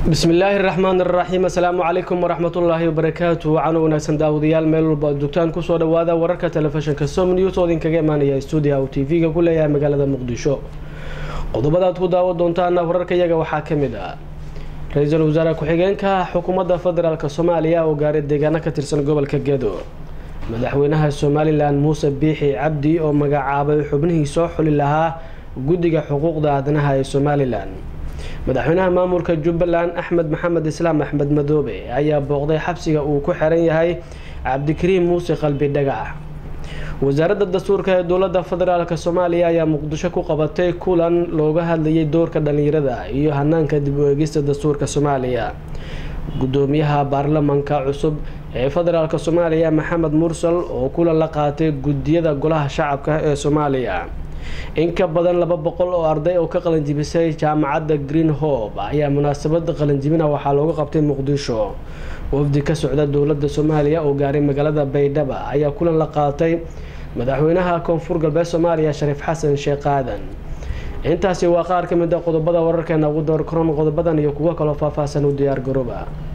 بسم الله الرحمن الرحيم. السلام عليكم ورحمة الله وبركاته. وعنو ونكسن داوديال ميل دكتان كسو دوادا وركة تلفزيون كسوم نيوز ودين كجمانية استوديو أو تي في كل يوم مقالة مقدشو قضبات كداود دونتانا وركة يجا وحاكم دا رئيس الوزراء كحجانك حكومة فدرال كصوماليا وقارد دجانا كترسن قبل كجدو مدحوينها الصومالي لان موسى بيحي عبدي أو مجاعب حبنه صح لها جدّ حقوق دادنها الصومالي لان madaxweynaha maamulka Jubbaland Axmed Maxamed Islaam Axmed Madoobe ayaa booqday xabsiga uu ku xiran yahay Cabdikariim Muuse Qalbi Dhagax. Wasaaradda Dastuurka ee Dowladda Federaalka Soomaaliya ayaa Muqdisho ku qabatay kulan looga hadlayay doorka dhalinyarada iyo hanaanka dib u eegista dastuurka Soomaaliya. Gudoomiyaha baarlamaanka cusub ee Federaalka Soomaaliya Maxamed Mursal oo kulan la qaatay gudiyada golaha shacabka ee Soomaaliya. in ka badan 200 oo arday oo ka qalin jibisay jaamacadda Green Hope ayaa munaasabada qalin jibina waxa looga qabtay Muqdisho. wafdi ka socda dowladda Soomaaliya oo gaaray magaalada Baydhabo ayaa kulan la qaatay madaxweynaha Koonfur Galbeed Soomaaliya Shariif Xasan Sheekh Aadan. intaasi waa qaar ka mid ah qodobada wararkeena ugu door koron qodobadan iyo kuwa kale faahfaahsan u diyaar garooba.